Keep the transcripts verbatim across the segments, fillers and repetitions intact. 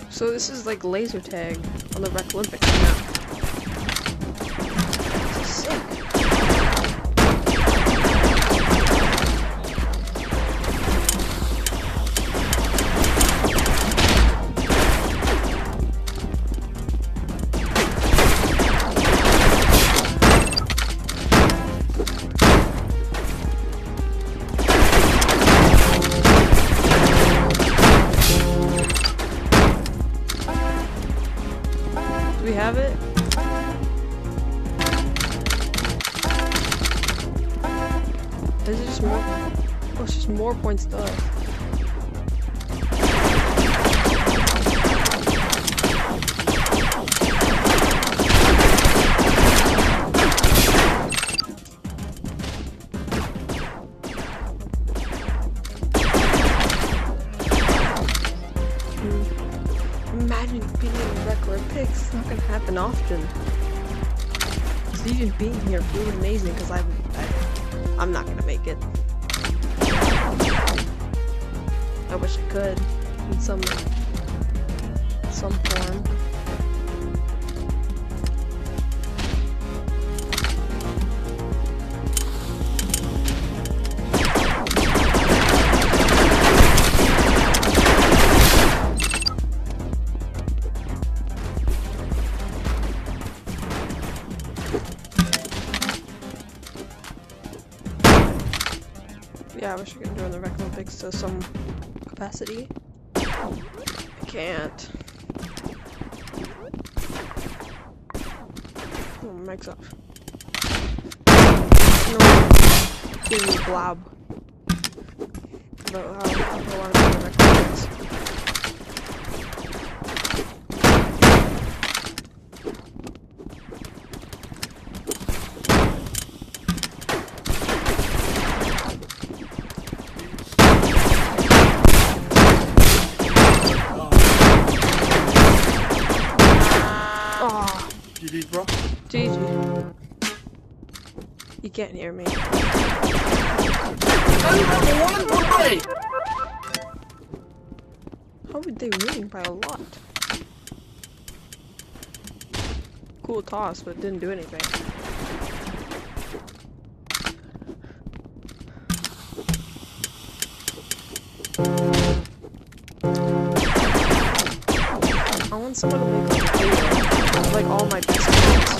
So this is like laser tag on the RecLympics map. This is sick. Do we have it? Is it just more? Oh, it's just more point stuff. Imagine being in RecLympics. It's not gonna happen often. So even being here feels amazing because I'm, I, I'm not gonna make it. I wish I could in some, some form. Yeah, I wish I could join the RecLympics to some capacity. I can't. Oh, mic's up. No, give me blab about how I want to be in the RecLympics. G G, bro. G G. You can't hear me. How would they win by a lot? Cool toss, but didn't do anything. I want someone to make like a video of like all my best friends.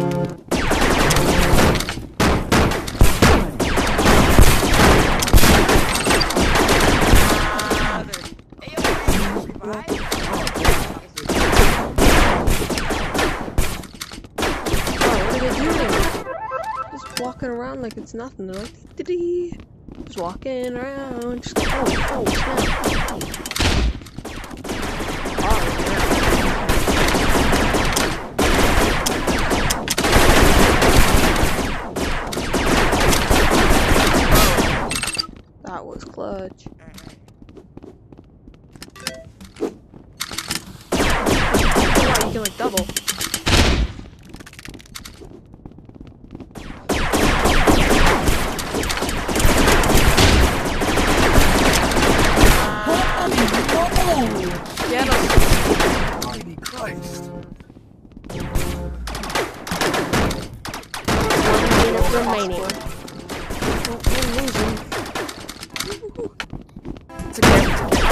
Just walking around like it's nothing. They're like, dee dee dee. Just walking around. Just like, oh, oh, snap. Oh, that was clutch. Wow, you can like double. Get him. Mighty Christ. One minute remaining. Oh, I'm losing. It's okay.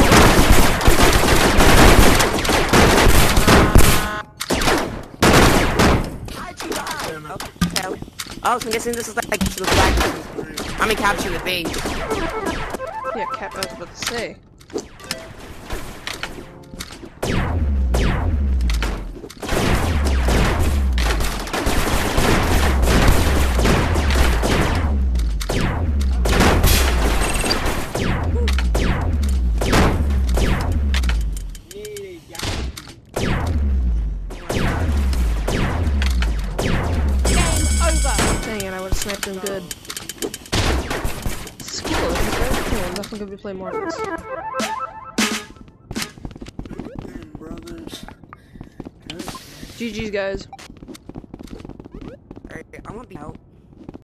Okay. Oh, so I'm guessing this is like capture the flag. I mean capture the base. Yeah, cap. I was about to say. Dang it, I would have sniped him good. Skill, okay? I'm definitely gonna be playing more of this. Brothers. G G's, guys.